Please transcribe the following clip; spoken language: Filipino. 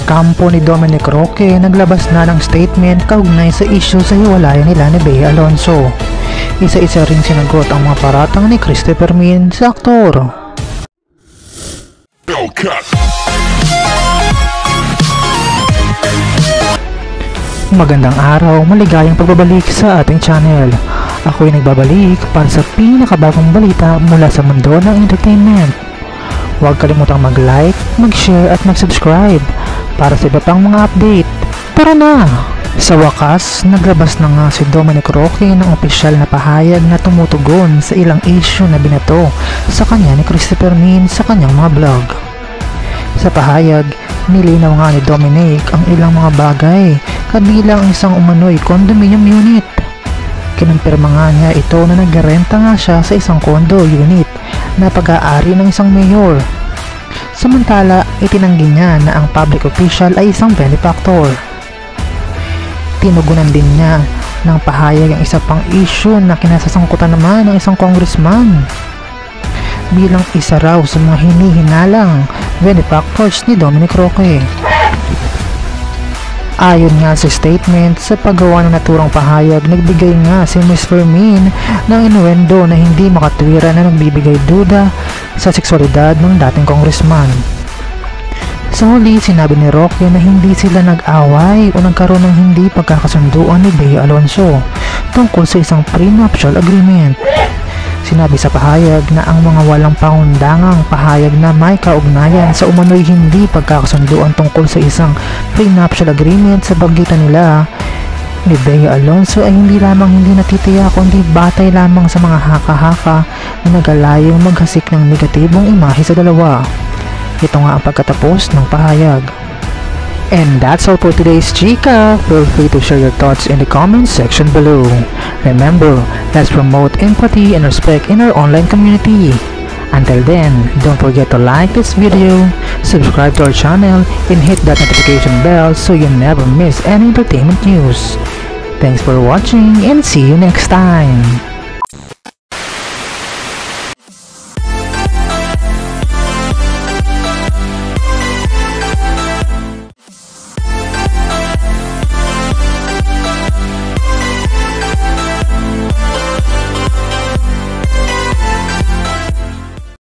Kampo ni Dominic Roque naglabas na ng statement kaugnay sa issue sa hiwalayan nila ni Bea Alonzo. Isa-isa ring sinagot ang mga paratang ni Christopher Min sa aktor. Magandang araw, maligayang pagbabalik sa ating channel. Ako'y nagbabalik para sa pinakabagong balita mula sa mundo ng entertainment. Huwag kalimutang mag-like, mag-share at mag-subscribe para sa iba pang mga update. Tara na! Sa wakas, naglabas na nga si Dominic Roque ng opisyal na pahayag na tumutugon sa ilang issue na binato sa kanya ni Christopher Min sa kanyang mga vlog. Sa pahayag, nilinaw nga ni Dominic ang ilang mga bagay kabilang isang umano'y condominium unit. Kinumpirma nga niya ito na nagrenta nga siya sa isang condo unit na pag-aari ng isang mayor. Samantala, itinanggi niya na ang public official ay isang benefactor. Tinugunan din niya ng pahayag ang isa pang issue na kinasasangkutan naman ng isang congressman bilang isa raw sa mga hinihinalang benefactors ni Dominic Roque. Ayon nga sa statement, sa paggawa ng naturang pahayag, nagbigay nga si Mr. Min ng inuendo na hindi makatwira na nagbibigay duda sa seksualidad ng dating congressman. Sa huli, sinabi ni Roque na hindi sila nag-away o nagkaroon ng hindi pagkakasunduan ni Bea Alonzo tungkol sa isang prenuptial agreement. Sinabi sa pahayag na ang mga walang pangundangang pahayag na may kaugnayan sa umano'y hindi pagkakasunduan tungkol sa isang prenuptial agreement sa pagitan nila ni Bea Alonzo ay hindi lamang hindi natitiyak kundi batay lamang sa mga haka-haka na nagalayong maghasik ng negatibong imahe sa dalawa. Ito nga ang pagkatapos ng pahayag. And that's all for today's chika. Feel free to share your thoughts in the comments section below. Remember, let's promote empathy and respect in our online community. Until then, don't forget to like this video, subscribe to our channel, and hit that notification bell so you never miss any entertainment news. Thanks for watching and see you next time.